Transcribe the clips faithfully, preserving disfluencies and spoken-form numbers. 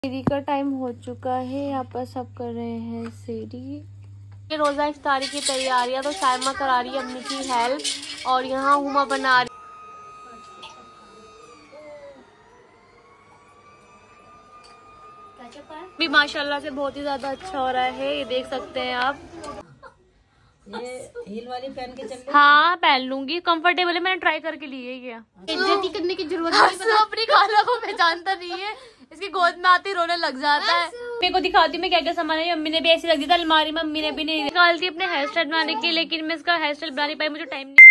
सीरी का टाइम हो चुका है। यहाँ पर सब कर रहे हैं सीरी। रोजा इफ्तारी की तैयारियां तो साइमा करा रही है अम्मी की हेल्प और यहाँ हुमा बना रही भी माशाल्लाह से बहुत ही ज्यादा अच्छा हो रहा है। ये देख सकते हैं आप। ये हील वाली पहन के चल। हाँ पहन लूंगी, कंफर्टेबल है, मैंने ट्राई करके लिए है। इज्जत करने की जरूरत नहीं, अपनी खाला को पहचानता नहीं है, इसकी गोद में आती रोने लग जाता है। मेरे को दिखाती हूँ मैं क्या क्या सामान है। अम्मी ने भी ऐसी रख दी था अलमारी में, अम्मी ने भी नहीं निकालती अपने हेयर स्टाइल बनाने की, लेकिन मैं इसका हेयर स्टाइल बना नहीं पाई, मुझे टाइम नहीं।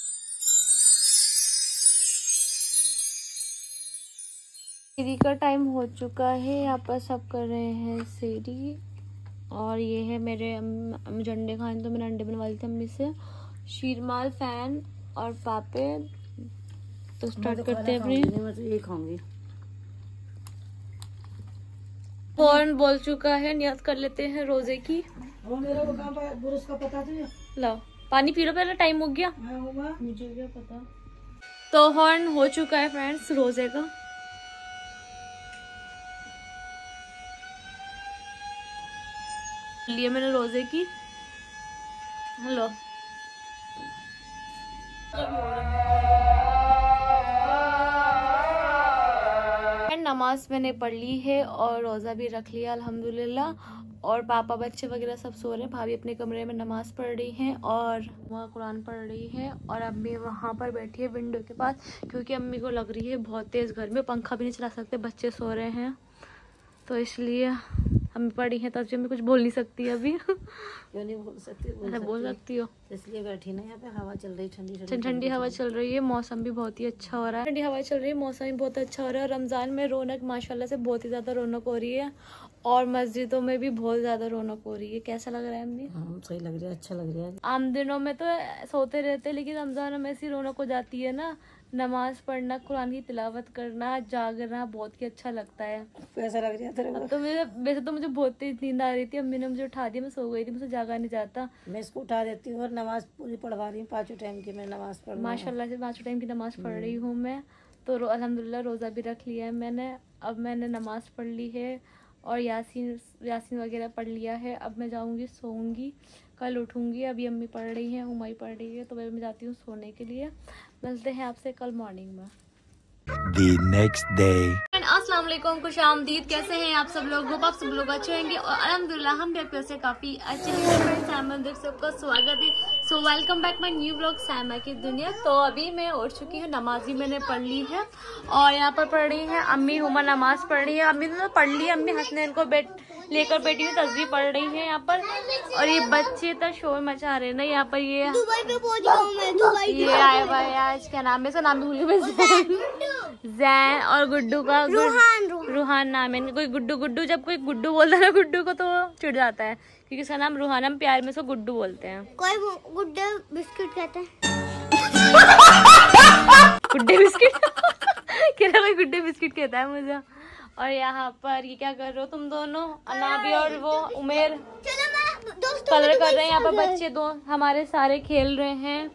सीरी का टाइम हो चुका है। यहाँ पर सब कर रहे हैं सीरी और ये है मेरे अंडे खाने, तो मैंने अंडे बनवा लिए थे अम्मी से। शीरमाल, फैन और पापे। तो स्टार्ट करते हैं अपनी। मैं तो ये खाऊंगी। कौन बोल चुका है, नियत कर लेते हैं रोजे की। वो मेरा वो कहाँ पर बुरुस का पता तुझे? लो पानी पी लो पहले, टाइम हो गया। मुझे क्या पता। तो हॉर्न हो चुका है फ्रेंड्स रोजे का। लिए मैंने रोजे की। लो नमाज मैंने पढ़ ली है और रोजा भी रख लिया अल्हम्दुलिल्लाह। और पापा बच्चे वगैरह सब सो रहे हैं। भाभी अपने कमरे में नमाज पढ़ रही हैं और वहाँ कुरान पढ़ रही है और अम्मी वहाँ पर बैठी है विंडो के पास, क्योंकि अम्मी को लग रही है बहुत तेज गर्मी, पंखा भी नहीं चला सकते, बच्चे सो रहे हैं, तो इसलिए हम पढ़ी हैं। तब मैं कुछ बोल नहीं सकती अभी। क्यों नहीं बोल सकती? बोल, सकती, बोल सकती हो, इसलिए बैठी ना। यहाँ पे हवा चल रही, ठंडी ठंडी ठंडी हवा चल रही है। मौसम भी बहुत ही अच्छा हो रहा है, ठंडी हवा चल रही है, मौसम भी बहुत अच्छा हो रहा है। रमजान में रौनक माशाल्लाह से बहुत ही ज्यादा रौनक हो रही है और मस्जिदों में भी बहुत ज्यादा रौनक हो रही है। कैसा लग रहा है अम्मी? हाँ सही लग रहा है, अच्छा लग रहा है। आम दिनों में तो सोते रहते, लेकिन रमजान में ऐसी रौनक हो जाती है ना, नमाज पढ़ना, कुरान की तिलावत करना, जागना बहुत ही अच्छा लगता है। कैसा लग रहा है तेरे को? तो मुझे वैसे तो मुझे बहुत तेज नींद आ रही थी, अम्मी ने मुझे उठा दिया, मैं सो गई थी, मुझे जागा नहीं जाता। मैं इसको उठा देती हूँ और नमाज पूरी पढ़वा रही हूँ। पाँचों टाइम की मैं नमाज पढ़ माशाल्लाह से पाँचों टाइम की नमाज पढ़ रही हूँ मैं तो। अल्हम्दुलिल्लाह रोज़ा भी रख लिया है मैंने। अब मैंने नमाज पढ़ ली है और यासीन यासीन वगैरह पढ़ लिया है। अब मैं जाऊँगी सोऊंगी, कल उठूँगी। अभी अम्मी पढ़ रही हैं, हुमाई पढ़ रही है, तो मैं जाती हूँ सोने के लिए। मिलते हैं आपसे कल मॉर्निंग में। The next day. अस्सलाम वालेकुम, खुश आमदीद। कैसे हैं आप सब लोग? होप आप सब लोग अच्छे होंगे और अल्हम्दुलिल्लाह हम भी से काफी अच्छे हैं। सबका स्वागत है। So welcome back my new blog Saima की दुनिया। तो अभी मैं उठ चुकी हूँ, नमाजी मैंने पढ़ ली है और यहाँ पर पढ़ रही है अम्मी। हुमा नमाज पढ़ रही है, अम्मी ने तो पढ़ ली। अम्मी हसनैन को बैठ लेकर बैठी हुई तस्वीर पढ़ रही है यहाँ पर। और ये बच्चे तो शोर मचा रहे हैं ना यहाँ पर। ये ये आया हुआ है आज, क्या नाम है इसका? नाम भी भूल गई। जैन और गुड्डू का रूहान रूहान नाम है इनका। कोई गुड्डू गुड्डू, जब कोई गुड्डू बोलता है ना गुड्डू को तो चिढ़ जाता है, क्योंकि इसका नाम रूहान, हम प्यार में इसको गुड्डू बोलते हैं। कोई गुड्डे बिस्किट कहते हैं। गुड्डे बिस्किट कह रहा, कोई गुड्डे बिस्किट कहता है मुझे। और यहाँ पर ये क्या कर रहे हो तुम दोनों? अनाबी और वो उमेर कलर कर रहे हैं यहाँ पर। बच्चे दो हमारे सारे खेल रहे हैं।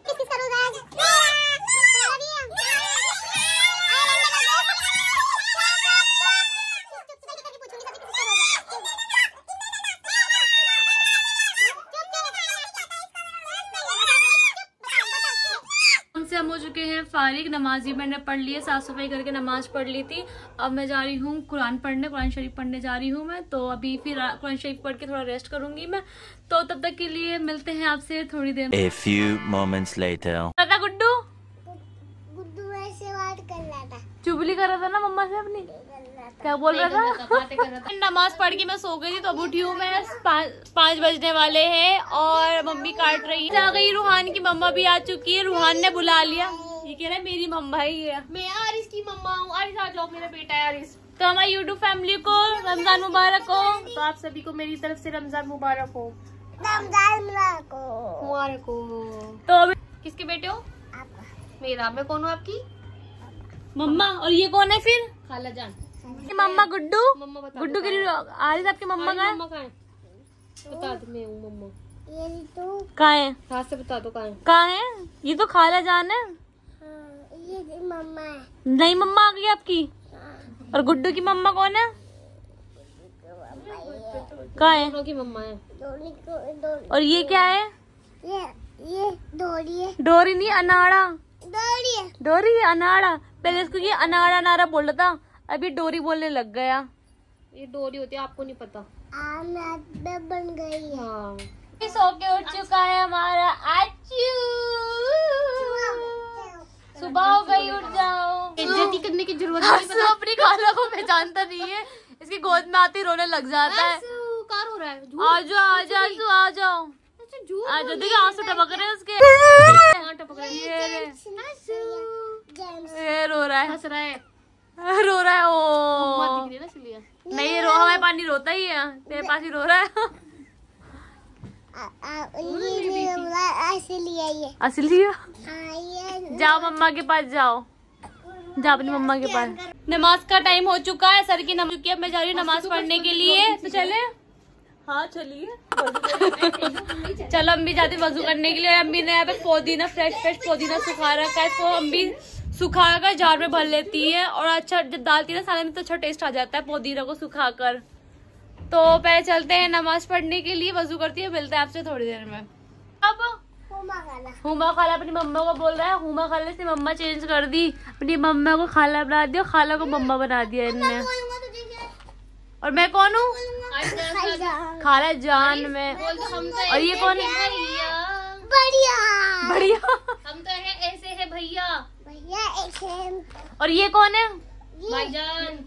हम हो चुके हैं फारिग। नमाजी मैंने पढ़ ली है, साफ सफाई करके नमाज पढ़ ली थी। अब मैं जा रही हूँ कुरान पढ़ने, कुरान शरीफ पढ़ने जा रही हूँ मैं। तो अभी फिर कुरान शरीफ पढ़ के थोड़ा रेस्ट करूंगी मैं। तो तब तक के लिए मिलते हैं आपसे थोड़ी देर में। A few moments later. Guddu Guddu ऐसे बात कर रहा था, चुगली कर रहा था ना मम्मा से अपनी। क्या बोल रहा था? बातें कर रहा था। नमाज पढ़ के मैं सो गई थी, तो अब उठी हूँ मैं। पाँच बजने वाले हैं और मम्मी काट रही है। आ गई रूहान की मम्मा भी आ चुकी है। रूहान ने बुला लिया, ये कह रहा है मेरी मम्मा ही है। मैं आरिस की मम्मा हूँ। आरिस आ जाओ, मेरा बेटा है आरिस। तो हमारी यूट्यूब फैमिली को रमजान मुबारक हो। तो आप सभी को मेरी तरफ से रमजान मुबारक हो। रमजान मुबारक हो। मुबारक हो। तो अभी किसके बेटे हो? मेरा। मैं कौन हूँ आपकी मम्मा। और ये कौन है फिर? खाला जान। मम्मा गुड्डू। मम्मा बता, गुड्डू के लिए आरिस आपकी मम्मा कहाँ है? बता दो, मैं हूँ मम्मा। ये तो कहाँ है? हाथ से बता दो कहाँ है। कहाँ है? ये तो खाला जान है। हाँ, ये मम्मा है। नहीं मम्मा आ गई आपकी। और गुड्डू की मम्मा कौन है? कहाँ है? दोनों की मम्मा है। डोरी को डोरी। और ये क्या है? ये ये डोरी है। डोरी नहीं, अनाड़ा। डोरी है। डोरी है, अनाड़ा। पहले इसको ये अनाड़ा अनाड़ा बोल रहा था, अभी डोरी बोलने लग गया। ये डोरी होती है, आपको नहीं पता। आम बन गई है। हाँ। सो के उठ चुका है हमारा आचू। सुबह हो गई, उठ जाओ। इज्जत करने की जरूरत नहीं। आंसू अपनी खाला को पहचानता नहीं है, इसकी गोद में आते रोने लग जाता है। कार हो रहा है। आ जाओ आ जाओ आंसू, आ जाओ आ जाओ। देखिए आंसू टपक रहे हैं उसके। ये ये रो रहा है, हंस रहा है। रो रहा है। ओ दिख रही है ना इसलिए। नहीं, ये रो हमारे पानी रोता ही है, तेरे पास ही रो रहा है। असली जाओ मम्मा के पास, जाओ जाओ अपनी मम्मा के पास। नमाज का टाइम हो चुका है, सर की नमाज चुकी है, मैं जा रही हूँ नमाज पढ़ने के लिए। तो चले? हाँ चलिए। चलो अम्मी जाती वजू करने के लिए। अम्मी ने यहाँ पे पुदीना, फ्रेश फ्रेश पुदीना सुखा रखा है, इसको अम्मी सुखा कर जार में भर लेती है और अच्छा जब डालती है ना साले में तो अच्छा टेस्ट आ जाता है पुदीना को सुखा कर। तो पहले चलते हैं नमाज पढ़ने के लिए, वजू करती है, मिलते हैं आपसे थोड़ी देर में। अब हुमा खाला अपनी मम्मा को बोल रहा है, हुमा खाला से मम्मा चेंज कर दी, अपनी मम्मा को खाला बना दिया, खाला को मम्मा बना दिया इनने। और मैं कौन हूँ? खाला जान में। और ये कौन है? बढ़िया बढ़िया। हम तो है ऐसे है भैया। भैया ऐसे। और ये कौन है? भाईजान।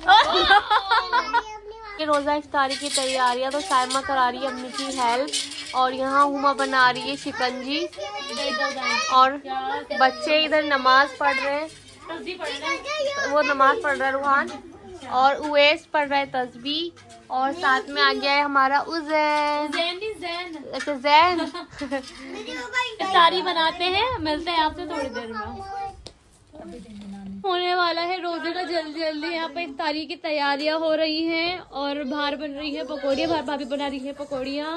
ये रोजा इफ्तारी की तैयारियां तो साइमा करा रही है अम्मी की हेल्प, और यहाँ हुमा बना रही है शिकंजी, और बच्चे इधर नमाज पढ़ रहे हैं। वो नमाज पढ़ रहा है रूहान, और उवैस पढ़ रहा है तस्बीह, और साथ में आ गया है हमारा उजैन। अच्छा जैन। इफ्तारी बनाते हैं, मिलते हैं आपसे थोड़ी देर में। होने वाला है रोजे का जल्दी जल्दी। यहाँ पे इफ्तारी की तैयारियां हो रही हैं और बाहर बन रही है पकौड़ियाँ, बाहर भाभी बना रही है पकौड़ियाँ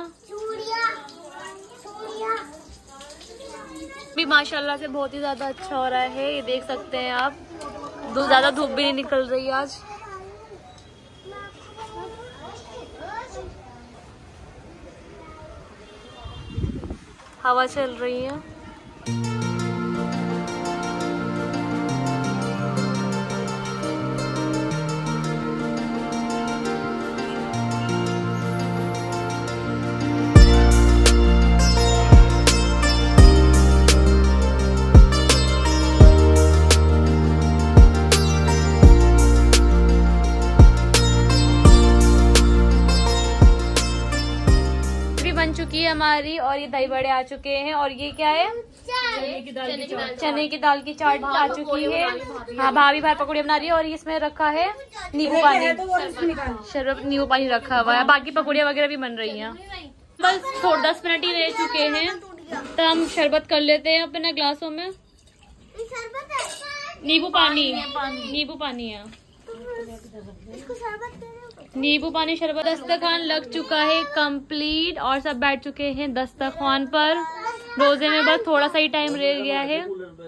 भी। माशाल्लाह से बहुत ही ज्यादा अच्छा हो रहा है, ये देख सकते हैं आप। दो ज्यादा धूप भी नहीं निकल रही आज। हवा चल रही है। बन चुकी है हमारी, और ये दही बड़े आ चुके हैं, और ये क्या है? चने की दाल की चाट। चने की दाल की चाट आ चुकी है। हाँ भाभी बाहर पकौड़े बना रही है, और इसमें रखा है नींबू पानी, शरबत नींबू पानी रखा हुआ है। बाकी पकौड़ियाँ वगैरह भी बन रही हैं। बस थोड़ा दस मिनट ही रह चुके हैं, तो हम शरबत कर लेते हैं अपने ग्लासों में। नींबू पानी, नींबू पानी है, नींबू पानी शरबत। दस्तरखान लग चुका है कंप्लीट, और सब बैठ चुके हैं दस्तरखान पर। रोजे में बस थोड़ा सा ही टाइम रह गया है।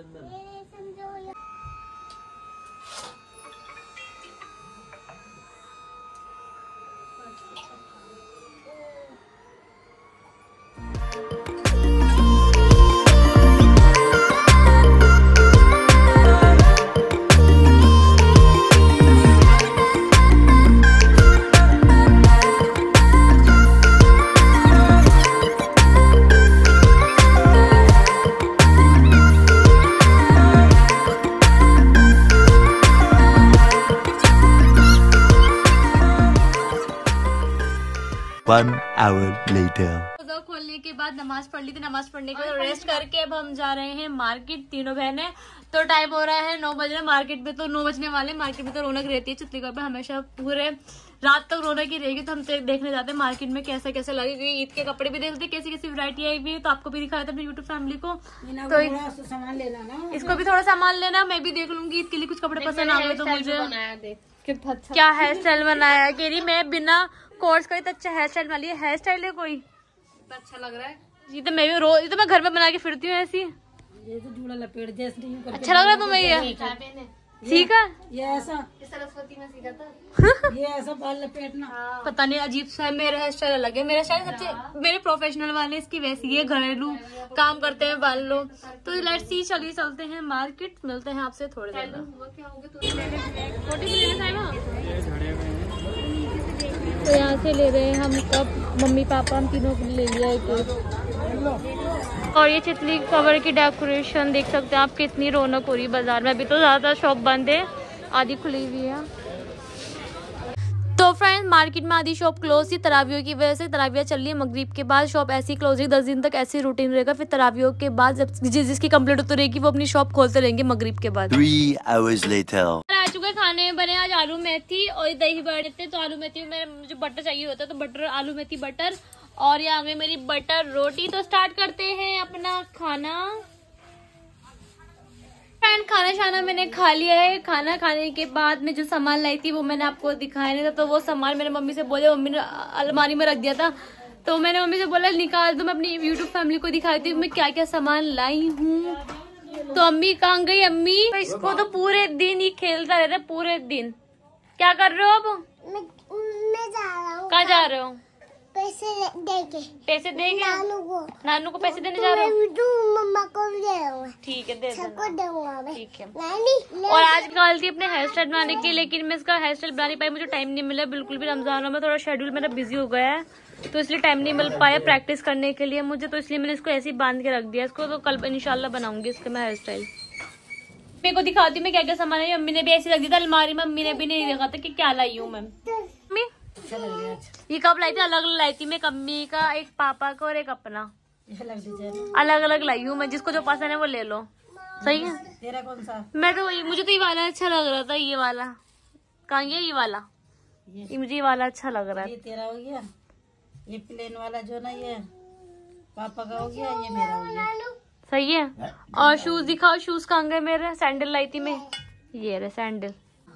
One hour later. रोजा खोलने के बाद नमाज पढ़ ली थी, नमाज पढ़ने के बाद रेस्ट करके अब हम जा रहे हैं मार्केट, तीनों बहनें। तो टाइम हो रहा है नौ बज रहे, मार्केट में तो नौ बजने वाले। मार्केट में तो रौनक रहती है चित्तौड़गढ़ पे, हमेशा पूरे रात तक रौनक ही रहेगी। तो हम तो देखने जाते हैं मार्केट में कैसे कैसे लगे, क्योंकि ईद के कपड़े भी देखते कैसी कैसी वैरायटी आई हुई है। तो आपको भी दिखाया था अपनी यूट्यूब फैमिली को, तो सामान लेना ना, इसको भी थोड़ा सामान लेना। मैं भी देख लूंगी ईद के लिए कुछ कपड़े पसंद आ गए तो मुझे। क्या हेयर स्टाइल बनाया है? कह रही मैं बिना कोर्स का इतना अच्छा हेयर स्टाइल वाली है। हेयर स्टाइल है कोई अच्छा लग रहा है। ये तो मैं भी रोज, ये तो मैं घर में बना के फिरती हूँ ऐसी। ये तो जूड़ा लपेट जैसे नहीं करके। अच्छा लग रहा है तुम्हें ये? सीखा? ये ऐसा सरस्वती में सीखा था। ये ऐसा बाल लपेटना। पता नहीं अजीब सा है, मेरा हेयर स्टाइल अलग है। मेरा स्टाइल सबसे मेरे प्रोफेशनल वाले इसकी वैसी है, घरेलू काम करते हैं बाल लोग। तो लेट्स सी, चलिए चलते हैं मार्केट, मिलते हैं आपसे थोड़ी देर में। तो यहाँ से ले रहे हैं हम कप, मम्मी पापा हम तीनों को ले लिया एक। और ये चितली कवर की डेकोरेशन देख सकते हैं आप, कितनी रौनक हो रही है बाजार में। अभी तो ज्यादा शॉप बंद है, आधी खुली हुई है। तो फ्रेंड्स मार्केट में आधी शॉप क्लोज थी तरावियों की वजह से। तरावियाँ चल रही है मगरिब के बाद, शॉप ऐसी क्लोज रही, दस दिन तक ऐसी रूटीन रहेगा। फिर तरावियों के बाद जब जिस जिसकी कंप्लीट होती रहेगी वो अपनी शॉप खोलते रहेंगे मगरिब के बाद। Three hours later. आ चुके खाने में बने आज आलू मेथी और दही बड़े थे। तो आलू मेथी में मुझे बटर चाहिए होता है, तो बटर आलू मेथी बटर, और ये आ गई मेरी बटर रोटी। तो स्टार्ट करते हैं अपना खाना। फ्रेंड खाना शाना मैंने खा लिया है। खाना खाने के बाद में जो सामान लाई थी वो मैंने आपको दिखाया नहीं था। तो वो सामान मैंने मम्मी से बोले, मम्मी ने अलमारी में रख दिया था। तो मैंने मम्मी से बोला निकाल दो, मैं अपनी यूट्यूब फैमिली को दिखाई थी मैं क्या क्या सामान लाई हूँ। तो अम्मी कहाँ गई? अम्मी तो इसको तो पूरे दिन ही खेलता रहता है, पूरे दिन। क्या कर रहे हो अब? मैं, मैं जा रहा हूँ। कहाँ जा रहे हो? पैसे देके। पैसे देंगे? नानू को। नानू को पैसे देने जा रहे हो? मम्मा को भी दे दूंगा। ठीक है, दे सबको देना। दूंगा मैं। ठीक है। नानी ले। और आज निकाल थी अपने हेयर स्टाइल बनाने की, लेकिन मैं इसका हेयर स्टाइल बना नहीं पाई, मुझे टाइम नहीं मिला बिल्कुल भी। रमजान में थोड़ा शेड्यूल मेरा बिजी हो गया है, तो इसलिए टाइम नहीं मिल पाया प्रैक्टिस करने के लिए मुझे। तो इसलिए मैंने इसको ऐसे ही बांध के रख दिया इसको। तो कल इंशाल्लाह बनाऊंगी इसका मैं हेयर स्टाइल। मेरे को दिखाती हूँ मैं क्या क्या सामान है। मम्मी ने भी ऐसे रख दिया था अलमारी में, मम्मी ने भी नहीं देखा था कि क्या लाई हूँ मैं। मम्मी ये कब लाई थी? अलग अलग लाई थी मैं, मम्मी का, एक पापा का और एक अपना, अलग अलग लाई हूँ मैं। जिसको जो पसंद है वो ले लो। सही है। तेरा कौन सा? मैं तो मुझे तो ये वाला अच्छा लग रहा था, ये वाला। कहाँ गया ये वाला? ये मुझे ये वाला अच्छा लग रहा है। ये तेरा हो गया, ये प्लेन वाला जो ना ये पापा का हो गया, ये मेरा हो गया। सही है। और शूज दिखाओ, शूज कहाँ गए मेरे? सैंडल लाई थी मैं, ये रहे सैंडल।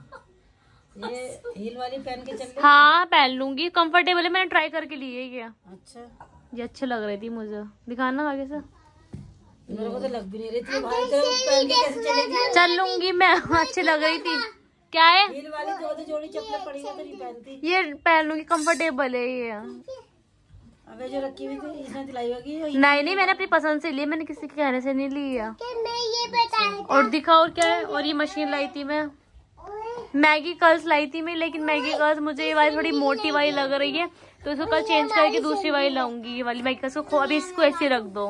ये हील वाली पहन के चल रही? हाँ पहन लूंगी, कंफर्टेबल है, मैंने ट्राई करके लिए है क्या। अच्छा, ये अच्छे लग रही थी मुझे। दिखाना आगे से। मेरे को तो लग भी नहीं रही थी भाई, तो पहन के कैसे चलेगी? चल लूंगी मैं, अच्छी लग रही थी। क्या है? हील वाली दो तो जोड़ी चप्पल पड़ी है तो नहीं पहनती। ये पहन लूंगी, कंफर्टेबल है ये। अबे जो रखी हुई थी इसने दिलाई होगी। नहीं नहीं, मैंने अपनी पसंद से ली, मैंने किसी के कहने से नहीं लिया। मैं ये बताया। और दिखा और क्या है? और ये मशीन लाई थी मैं, मैगी कर्ल्स लाई थी मैं, लेकिन मैगी कर्ल्स मुझे ये वाली थोड़ी मोटी वाली लग रही है, तो इसको कल चेंज करके दूसरी वाली लाऊंगी। ये वाली मैगी कर्ल्स को अभी इसको ऐसे रख दो।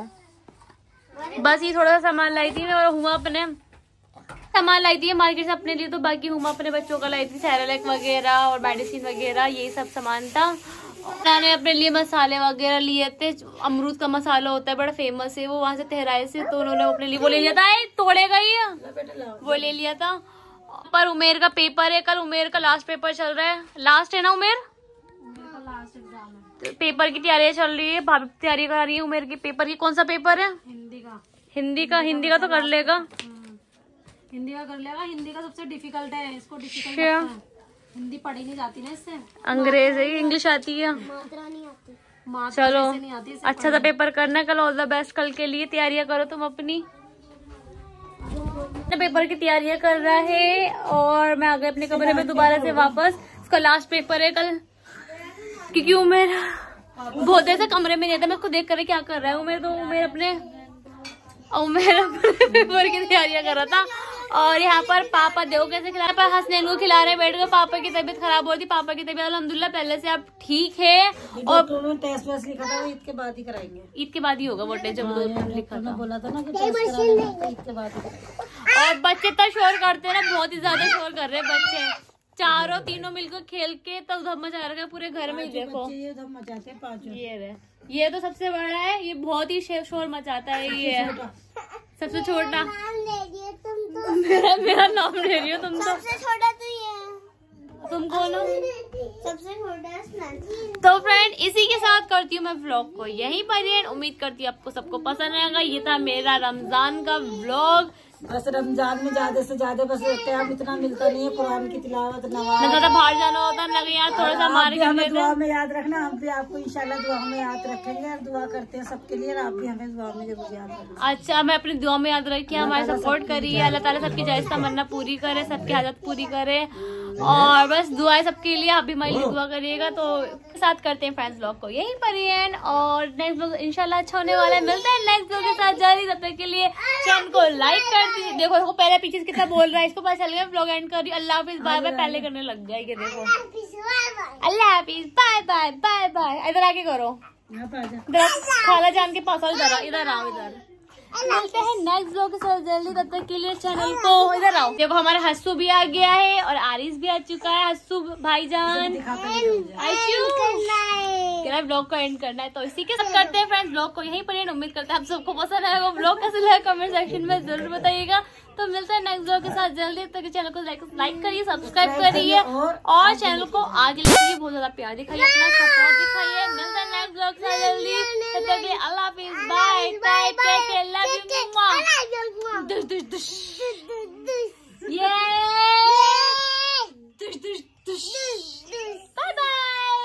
बस ये थोड़ा सा सामान लाई थी मैं। और हुआ अपने सामान लाई थी मार्केट से अपने लिए, तो बाकी हुआ अपने बच्चों का लाई थी, सैरेलैक वगैरह और मेडिसिन वगैरह, यही सब सामान था। मैंने अपने लिए मसाले वगैरह लिए थे। अमरूद का मसाला होता है, बड़ा फेमस है वो, वहां से तेहराए से, तो उन्होंने अपने लिए वो ले लिया था। तोड़ेगा ही वो ले लिया था। पर उमेर का पेपर है कल, उमेर का लास्ट पेपर चल रहा है। लास्ट है ना उमेर? तो पेपर की तैयारी चल रही है, भाभी तैयारी करा रही है उमेर की पेपर की। कौन सा पेपर है? हिंदी का। हिंदी का हिंदी का तो कर लेगा, हिंदी का कर लेगा। हिंदी का सबसे डिफिकल्ट है, इसको डिफिकल्ट लगता है। हिंदी पढ़ी नहीं जाती ना इससे। अंग्रेज है, इंग्लिश आती है। मात्रा नहीं आती। मात्रा चलो नहीं आती इससे। अच्छा सा पेपर करना कल। ऑल द बेस्ट कल के लिए, तैयारियां करो तुम अपनी। पेपर की तैयारियां कर रहा है और मैं आ गई अपने कमरे में दोबारा से वापस। इसका लास्ट पेपर है कल, क्योंकि उमेर बहुत देर से कमरे में नहीं था। मैं उसको देख कर क्या कर रहा है उमेर, तो उमेर अपने उमेर अपने पेपर की तैयारियां कर रहा था। और यहाँ पर पापा देखो कैसे खिला रहे, हसनैन को खिला रहे बैठ कर। पापा की तबीयत खराब हो रही थी, पापा की तबीयत अल्हम्दुलिल्लाह पहले से अब ठीक है। और टेस्ट वेस्ट लिखा था, ईद के बाद ही कराएंगे। ईद के बाद ही होगा वो टेस्ट, जब दो लिखा था। बोला था ना कि टेस्ट कराना ईद के बाद ही कराएंगे। और बच्चे तो शोर करते हैं ना, बहुत ही ज्यादा शोर कर रहे हैं बच्चे। चारों तीनों मिलकर खेल के तो धम मचा रखा है पूरे घर में। देखो ये धम मचाते हैं पांचों। ये रहे, ये तो सबसे बड़ा है, ये बहुत ही शोर मचाता है। ये सबसे छोटा नाम ले दिया तुम तो। मेरा मेरा नाम ले रही हो तुम तो। सबसे छोटा तो ये है। तुम कौन हो? सबसे छोटा है। तो फ्रेंड इसी के साथ करती हूँ मैं व्लॉग को यहीं पर एंड। उम्मीद करती हूँ आपको सबको पसंद आएगा। ये था मेरा रमजान का व्लॉग। बस रमजान में ज्यादा से ज्यादा बस टाइम इतना मिलता नहीं है कुरान की तिलावत नमाज। ज्यादा बाहर जाना होता है लगे यार थोड़ा सा हमारे हमें दुआ में याद रखना, हम भी आपको इंशाल्लाह दुआ में याद रखेंगे और दुआ करते हैं सबके लिए, आप भी हमें दुआ में जरूर याद रखना। अच्छा, मैं अपनी दुआ में याद रखिए, हमारे सपोर्ट करिए, अल्लाह ताला सबकी जायज़ तमन्ना पूरी करे, सबकी हाजत पूरी करे और बस दुआएं सबके लिए, आप भी हमारे लिए दुआ करिएगा। तो साथ करते हैं फ्रेंड्स ब्लॉग को यहीं पर ही एंड और नेक्स्ट ब्लॉग इंशाल्लाह अच्छा होने वाला है। मिलते हैं नेक्स्ट ब्लॉग के साथ जारी, तब तक के लिए चैनल को लाइक कर दीजिए। देखो देखो पहले पीछे से कितना बोल रहा है, इसको पता चल गया ब्लॉग एंड कर रही। अल्लाह हाफिज बाय बाय पहले करने लग गया, ये देखो अल्लाह हाफिज बाय बाय बाय बाय। इधर आके करो, इधर खाला जान के पास, इधर इधर आओ, इधर मिलते हैं नेक्स्ट ब्लॉग के साथ जल्दी, तब तक के लिए चैनल को इधर आओ। देखो हमारा हस्सू भी आ गया है और आरिस भी आ चुका है। हस्सू भाईजान ब्लॉग को एंड करना है, तो इसी के साथ करते हैं फ्रेंड्स ब्लॉग को यहीं पर एंड। उम्मीद करते हैं आप सबको पसंद आएगा ब्लॉग, कैसे लगा कमेंट सेक्शन में जरूर बताइएगा। तो मिलते हैं नेक्स्ट ब्लॉग के साथ जल्दी, तक चैनल को लाइक करिए, सब्सक्राइब करिए और चैनल को आगे लेके बहुत ज्यादा प्यार दिखाइए, अपना सपोर्ट दिखाइए। मिलते हैं नेक्स्ट ब्लॉग के साथ जल्दी, तब तक के लिए अल्लाह हाफिज bye bye, take care, love you, दुश दुश दुश, ये दुश दुश दुश, बाय बाय।